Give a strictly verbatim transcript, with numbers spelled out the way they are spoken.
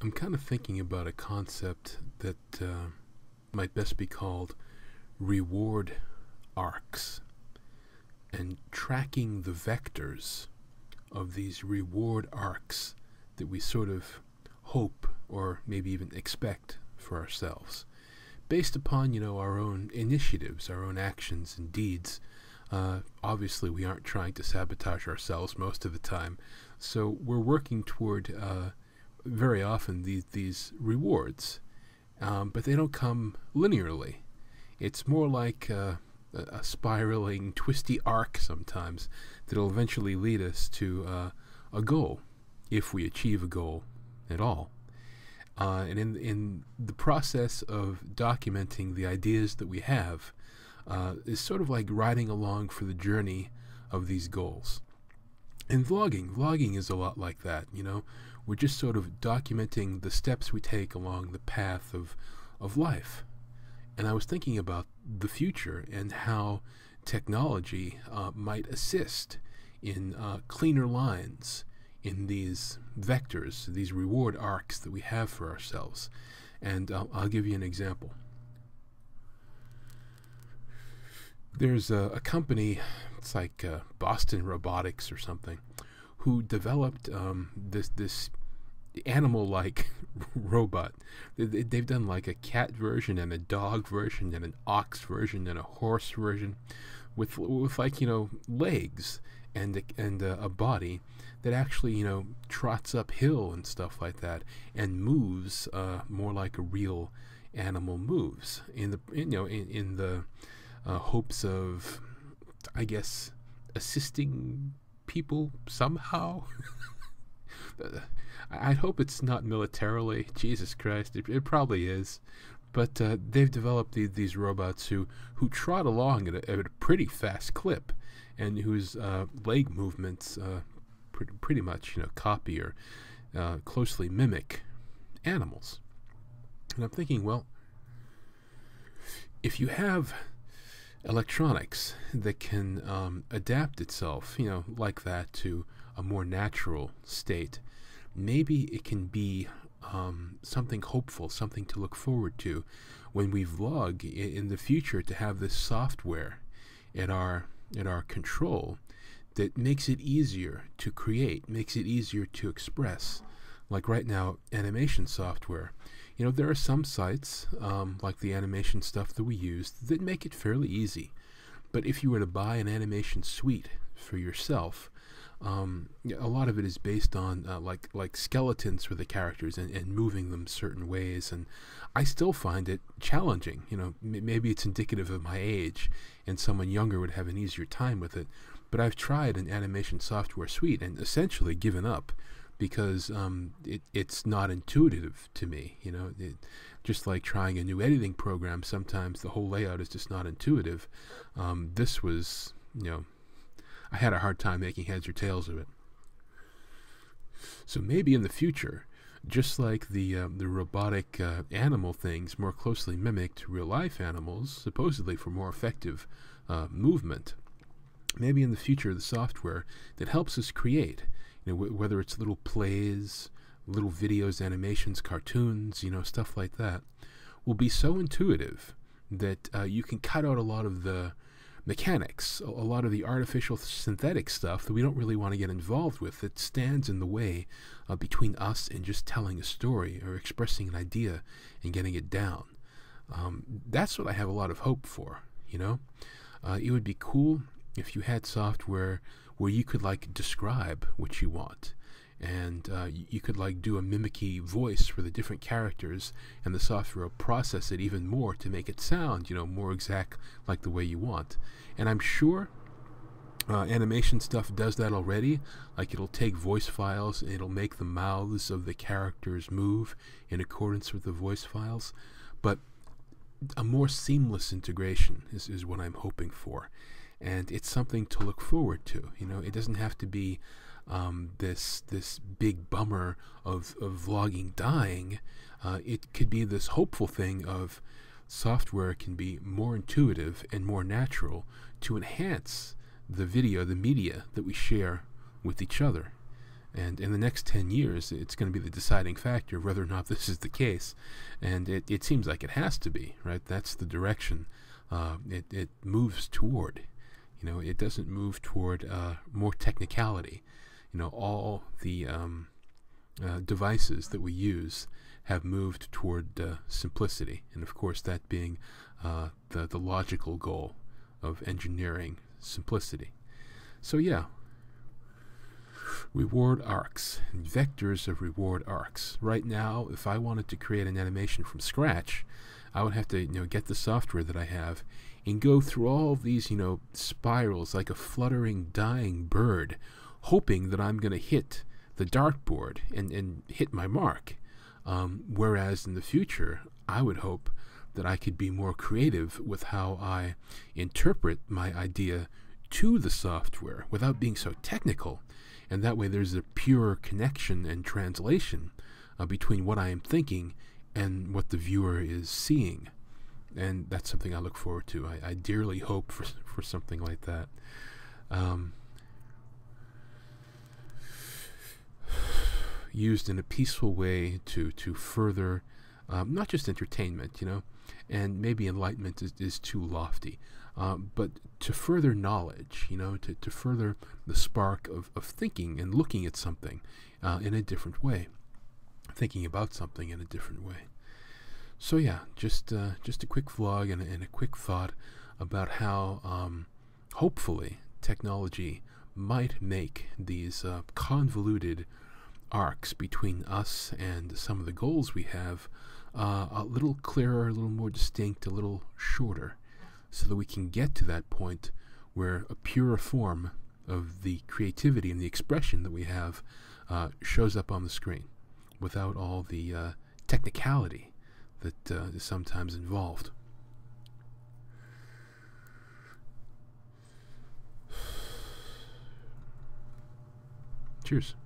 I'm kind of thinking about a concept that uh, might best be called reward arcs, and tracking the vectors of these reward arcs that we sort of hope or maybe even expect for ourselves, based upon, you know, our own initiatives, our own actions and deeds. Uh, obviously, we aren't trying to sabotage ourselves most of the time, so we're working toward uh, very often these these rewards, um, but they don't come linearly. It's more like uh, a, a spiraling, twisty arc sometimes that'll eventually lead us to uh, a goal, if we achieve a goal at all. Uh, and in in the process of documenting the ideas that we have, uh, is sort of like riding along for the journey of these goals. And vlogging, vlogging is a lot like that. You know, we're just sort of documenting the steps we take along the path of of life. And I was thinking about the future and how technology uh, might assist in uh, cleaner lines in these vectors, these reward arcs that we have for ourselves. And uh, I'll give you an example. There's a, a company, it's like uh, Boston Robotics or something, who developed um, this this animal-like robot. They, they've done like a cat version and a dog version and an ox version and a horse version, with with like, you know, legs and a, and a, a body that actually, you know, trots uphill and stuff like that and moves uh, more like a real animal moves in the you know in, in the uh, hopes of, I guess, assisting people somehow. I hope it's not militarily. Jesus Christ, it, it probably is. But uh, they've developed the, these robots who, who trot along at a, at a pretty fast clip, and whose uh, leg movements uh, pretty, pretty much, you know, copy or uh, closely mimic animals. And I'm thinking, well, if you have electronics that can um, adapt itself, you know, like that to a more natural state, maybe it can be um, something hopeful, something to look forward to when we vlog in, in the future, to have this software in our in our control that makes it easier to create, makes it easier to express. Like right now, animation software. You know, there are some sites, um, like the animation stuff that we use, that make it fairly easy. But if you were to buy an animation suite for yourself, um, a lot of it is based on uh, like like skeletons for the characters and, and moving them certain ways. And I still find it challenging. You know, m maybe it's indicative of my age, and someone younger would have an easier time with it. But I've tried an animation software suite and essentially given up, because um, it, it's not intuitive to me. You know, it, just like trying a new editing program, sometimes the whole layout is just not intuitive. Um, this was, you know, I had a hard time making heads or tails of it. So maybe in the future, just like the um, the robotic uh, animal things more closely mimicked real-life animals, supposedly for more effective uh, movement, maybe in the future the software that helps us create, you know, w whether it's little plays, little videos, animations, cartoons, you know, stuff like that, will be so intuitive that uh, you can cut out a lot of the mechanics, a, a lot of the artificial synthetic stuff that we don't really want to get involved with, that stands in the way uh, between us and just telling a story or expressing an idea and getting it down. Um, that's what I have a lot of hope for, you know. Uh, it would be cool if you had software where you could like describe what you want, and uh, you could like do a mimicky voice for the different characters, and the software will process it even more to make it sound, you know, more exact like the way you want. And I'm sure uh, animation stuff does that already. Like, it'll take voice files and it'll make the mouths of the characters move in accordance with the voice files. But a more seamless integration is, is what I'm hoping for. And it's something to look forward to. You know, it doesn't have to be um, this this big bummer of, of vlogging dying. Uh, it could be this hopeful thing of software can be more intuitive and more natural to enhance the video, the media that we share with each other. And in the next ten years, it's going to be the deciding factor of whether or not this is the case. And it, it seems like it has to be, right? That's the direction uh, it, it moves toward. You know, it doesn't move toward uh, more technicality. You know, all the um, uh, devices that we use have moved toward uh, simplicity. And of course, that being uh, the, the logical goal of engineering, simplicity. So yeah, reward arcs, vectors of reward arcs. Right now, if I wanted to create an animation from scratch, I would have to, you know, get the software that I have and go through all of these, you know, spirals like a fluttering, dying bird, hoping that I'm going to hit the dartboard and, and hit my mark. Um, whereas in the future, I would hope that I could be more creative with how I interpret my idea to the software without being so technical. And that way there's a pure connection and translation uh, between what I am thinking and what the viewer is seeing. And that's something I look forward to. I, I dearly hope for, for something like that. Um, used in a peaceful way to, to further, um, not just entertainment, you know, and maybe enlightenment is, is too lofty, um, but to further knowledge, you know, to, to further the spark of, of thinking and looking at something uh, in a different way, thinking about something in a different way. So yeah, just uh, just a quick vlog and, and a quick thought about how um, hopefully technology might make these uh, convoluted arcs between us and some of the goals we have uh, a little clearer, a little more distinct, a little shorter, so that we can get to that point where a purer form of the creativity and the expression that we have uh, shows up on the screen without all the uh, technicality that uh, is sometimes involved. Cheers.